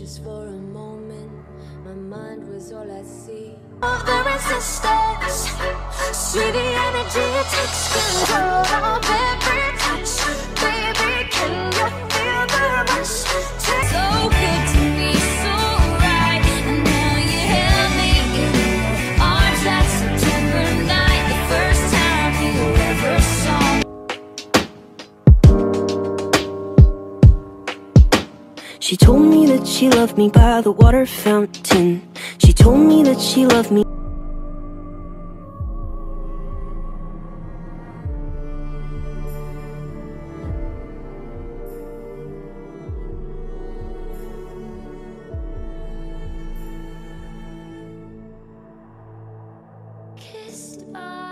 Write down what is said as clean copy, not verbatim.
just for a moment. My mind was all I see. Of the resistance, see the energy, it takes control of every touch. Baby, can you feel the rush? So good to me, so right. And now you held me in your arms that September night, the first time you ever saw me. She told me that she loved me by the water fountain. She told me that she loved me. Kissed by